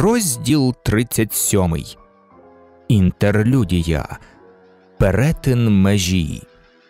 Розділ 37. Інтерлюдія. Перетин межі.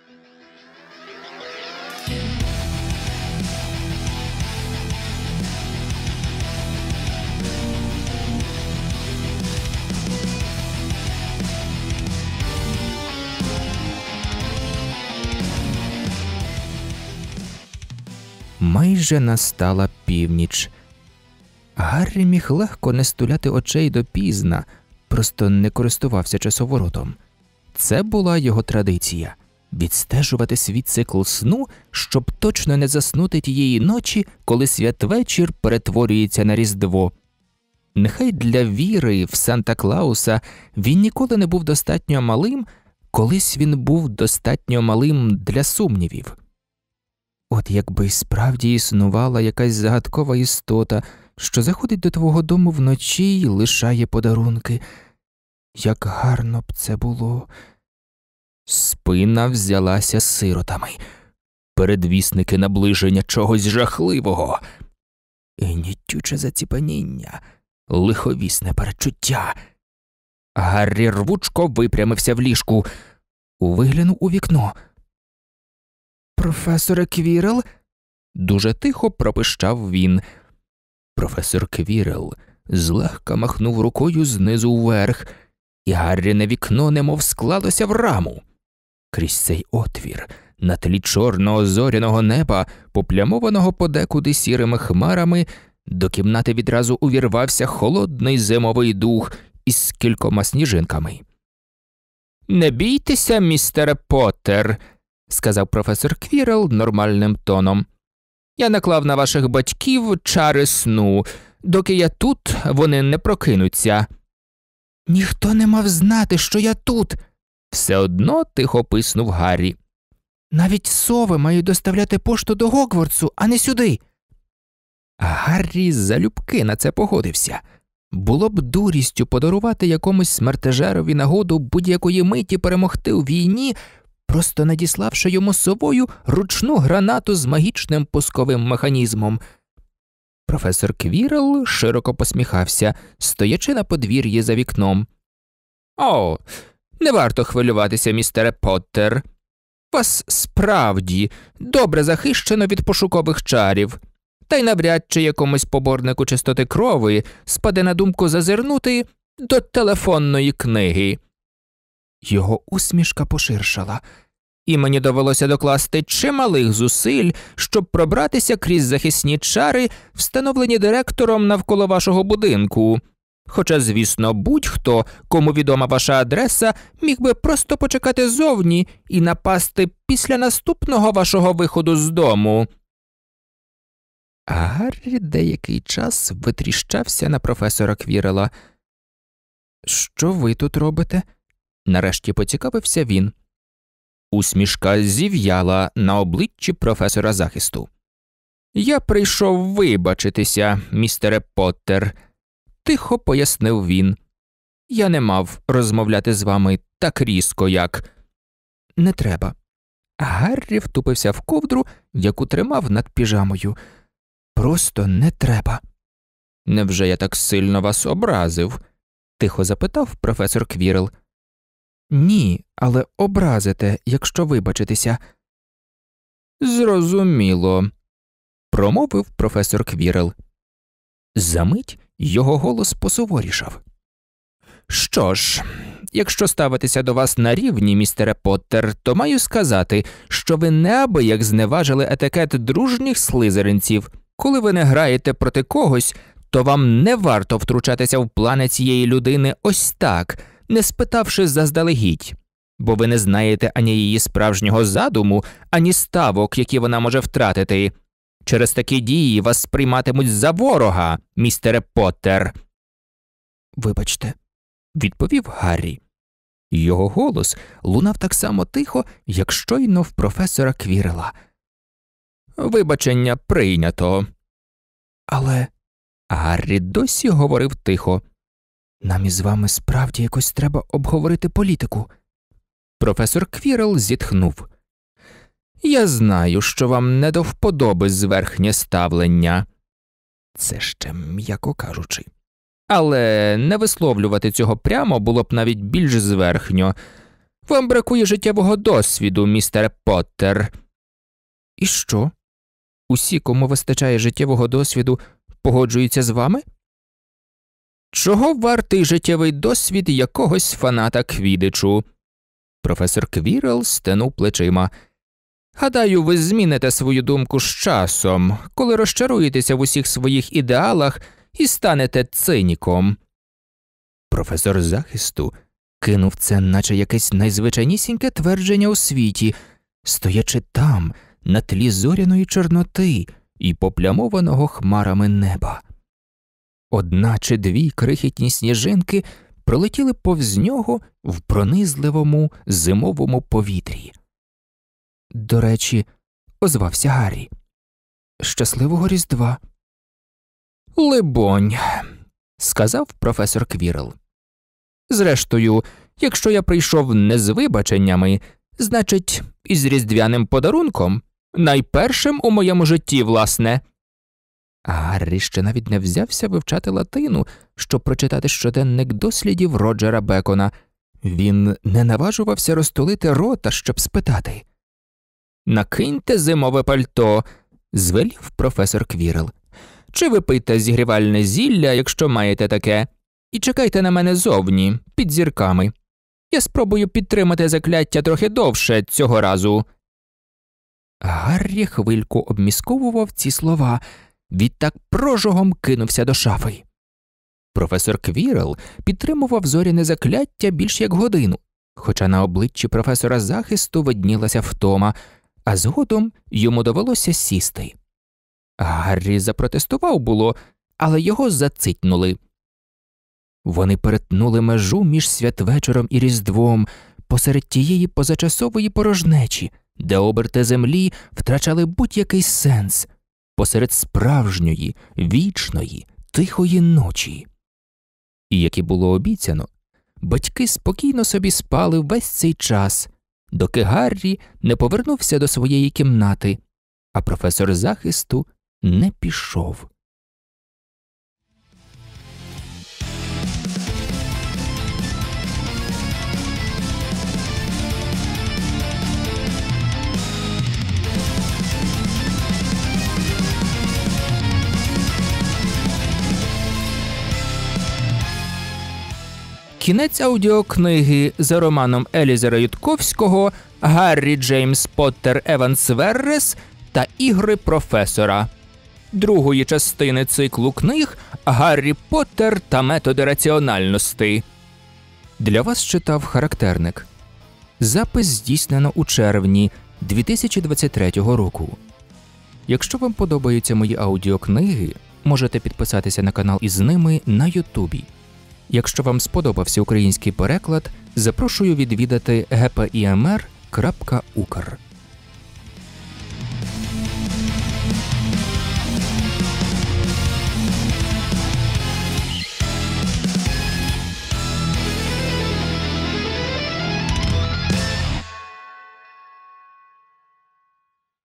Майже настала північ. Гаррі міг легко не стуляти очей допізна, просто не користувався часоворотом. Це була його традиція – відстежувати свій цикл сну, щоб точно не заснути тієї ночі, коли святвечір перетворюється на Різдво. Нехай для віри в Санта-Клауса він ніколи не був достатньо малим, колись він був достатньо малим для сумнівів. От якби справді існувала якась загадкова істота, що заходить до твого дому вночі й лишає подарунки. Як гарно б це було. Спина взялася сиротами. Передвісники наближення чогось жахливого. Гнітюче заціпеніння, лиховісне перечуття. Гаррі рвучко випрямився в ліжку. Виглянув у вікно. «Професоре Квірел?» – дуже тихо пропищав він. Професор Квірел злегка махнув рукою знизу вверх, і Гарріне вікно немов склалося в раму. Крізь цей отвір, на тлі чорного зоряного неба, поплямованого подекуди сірими хмарами, до кімнати відразу увірвався холодний зимовий дух із кількома сніжинками. «Не бійтеся, містере Поттер», – сказав професор Квірел нормальним тоном. «Я наклав на ваших батьків чари сну. Доки я тут, вони не прокинуться». «Ніхто не мав знати, що я тут», – все одно тихо писнув Гаррі. «Навіть сови мають доставляти пошту до Гогвартсу, а не сюди». Гаррі залюбки на це погодився. Було б дурістю подарувати якомусь смертежерові нагоду будь-якої миті перемогти у війні, просто надіславши йому з собою ручну гранату з магічним пусковим механізмом. Професор Квірел широко посміхався, стоячи на подвір'ї за вікном. «О, не варто хвилюватися, містере Поттер. Вас справді добре захищено від пошукових чарів. Та й навряд чи якомусь поборнику чистоти крови спаде на думку зазирнути до телефонної книги». Його усмішка поширшала, і мені довелося докласти чималих зусиль, щоб пробратися крізь захисні чари, встановлені директором навколо вашого будинку. Хоча, звісно, будь-хто, кому відома ваша адреса, міг би просто почекати зовні і напасти після наступного вашого виходу з дому. А Гаррі деякий час витріщався на професора Квірела. «Що ви тут робите?» – нарешті поцікавився він. Усмішка зів'яла на обличчі професора захисту. «Я прийшов вибачитися, містере Поттер», – тихо пояснив він. «Я не мав розмовляти з вами так різко, як…» «Не треба». Гаррі втупився в ковдру, яку тримав над піжамою. «Просто не треба». «Невже я так сильно вас образив?» – тихо запитав професор Квірел. «Ні, але образите, якщо вибачитеся». «Зрозуміло», – промовив професор Квірел. Замить його голос посуворішав. «Що ж, якщо ставитися до вас на рівні, містере Поттер, то маю сказати, що ви неабияк зневажили етикет дружніх слизеринців. Коли ви не граєте проти когось, то вам не варто втручатися в плани цієї людини ось так, не спитавши заздалегідь, бо ви не знаєте ані її справжнього задуму, ані ставок, які вона може втратити. Через такі дії вас сприйматимуть за ворога, містере Поттер». «Вибачте», – відповів Гаррі. Його голос лунав так само тихо, як щойно в професора Квірела. «Вибачення прийнято». «Але…» Гаррі досі говорив тихо. «Нам із вами справді якось треба обговорити політику». Професор Квірел зітхнув. «Я знаю, що вам не до вподоби зверхнє ставлення». Це ще м'яко кажучи. Але не висловлювати цього прямо було б навіть більш зверхньо. Вам бракує життєвого досвіду, містере Поттер. І що? Усі, кому вистачає життєвого досвіду, погоджуються з вами? Чого вартий життєвий досвід якогось фаната квідичу? Професор Квірл стенув плечима. Гадаю, ви зміните свою думку з часом, коли розчаруєтеся в усіх своїх ідеалах і станете циніком. Професор захисту кинув це, наче якесь найзвичайнісіньке твердження у світі, стоячи там, на тлі зоряної чорноти і поплямованого хмарами неба. Одна чи дві крихітні сніжинки пролетіли повз нього в пронизливому зимовому повітрі. До речі, озвався Гаррі. Щасливого Різдва. Либонь, сказав професор Квірл. Зрештою, якщо я прийшов не з вибаченнями, значить, із різдвяним подарунком, найпершим у моєму житті, власне. А Гаррі ще навіть не взявся вивчати латину, щоб прочитати щоденник дослідів Роджера Бекона. Він не наважувався розтулити рота, щоб спитати. «Накиньте зимове пальто», – звелів професор Квірл. «Чи ви пийте зігрівальне зілля, якщо маєте таке, і чекайте на мене зовні, під зірками. Я спробую підтримати закляття трохи довше цього разу». Гаррі хвильку обмісковував ці слова, відтак прожогом кинувся до шафи. Професор Квірл підтримував зоряне закляття більш як годину, хоча на обличчі професора захисту виднілася втома, а згодом йому довелося сісти. Гаррі запротестував було, але його зацитнули. Вони перетнули межу між святвечором і Різдвом посеред тієї позачасової порожнечі, де оберти землі втрачали будь-який сенс, посеред справжньої, вічної, тихої ночі. І, як і було обіцяно, батьки спокійно собі спали весь цей час, доки Гаррі не повернувся до своєї кімнати, а професор захисту не пішов. Кінець аудіокниги за романом Елізера Ютковського «Гаррі Джеймс Поттер Еванс Веррес та ігри професора», другої частини циклу книг «Гаррі Поттер та методи раціональності». Для вас читав Характерник. Запис здійснено у червні 2023 року. Якщо вам подобаються мої аудіокниги, можете підписатися на канал із ними на Ютубі. Якщо вам сподобався український переклад, запрошую відвідати gpimr.ukr.